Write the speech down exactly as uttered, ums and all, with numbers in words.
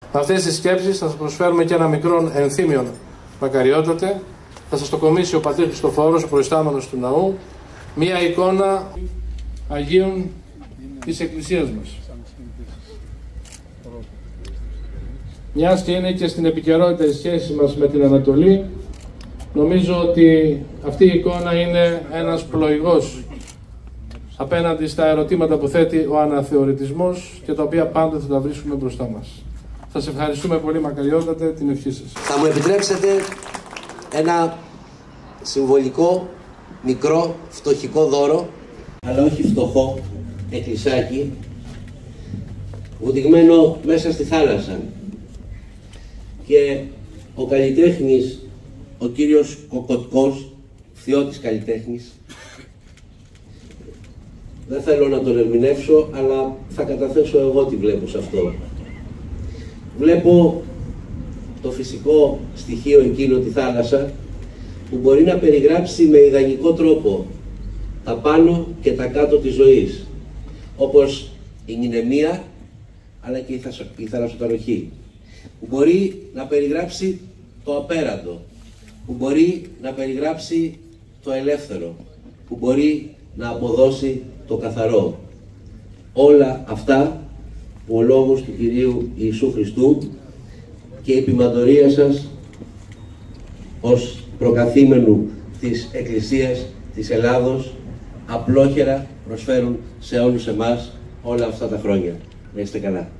Με αυτές τις σκέψεις θα σας προσφέρουμε και ένα μικρό ενθύμιον μακαριότατε. Θα σας το κομίσει ο πατήρ Χριστοφόρος, ο προϊστάμενος του ναού, μία εικόνα Αγίων της Εκκλησίας μας. Μιας και είναι και στην επικαιρότητα η σχέση μας με την Ανατολή, νομίζω ότι αυτή η εικόνα είναι ένας πλοηγός απέναντι στα ερωτήματα που θέτει ο αναθεωρητισμός και τα οποία πάντα θα τα βρίσκουμε μπροστά μας. Σας ευχαριστούμε πολύ μακαριότατε, την ευχή σας. Θα μου επιτρέψετε ένα συμβολικό, μικρό, φτωχικό δώρο, αλλά όχι φτωχό, εκκλησάκι, βουτυγμένο μέσα στη θάλασσα. Και ο καλλιτέχνης, ο κύριος Κοκοτκός, φθιώτης καλλιτέχνης, δεν θέλω να τον ερμηνεύσω, αλλά θα καταθέσω εγώ τι βλέπω σε αυτό. Βλέπω το φυσικό στοιχείο εκείνο, τη θάλασσα, που μπορεί να περιγράψει με ιδανικό τρόπο τα πάνω και τα κάτω της ζωής, όπως η νηνεμία, αλλά και η θαλασσοταροχή, που μπορεί να περιγράψει το απέραντο, που μπορεί να περιγράψει το ελεύθερο, που μπορεί να αποδώσει το καθαρό. Όλα αυτά που ο λόγος του Κυρίου Ιησού Χριστού και η επιμαντορία σας ως προκαθήμενου της Εκκλησίας της Ελλάδος απλόχερα προσφέρουν σε όλους εμάς όλα αυτά τα χρόνια. Να είστε καλά.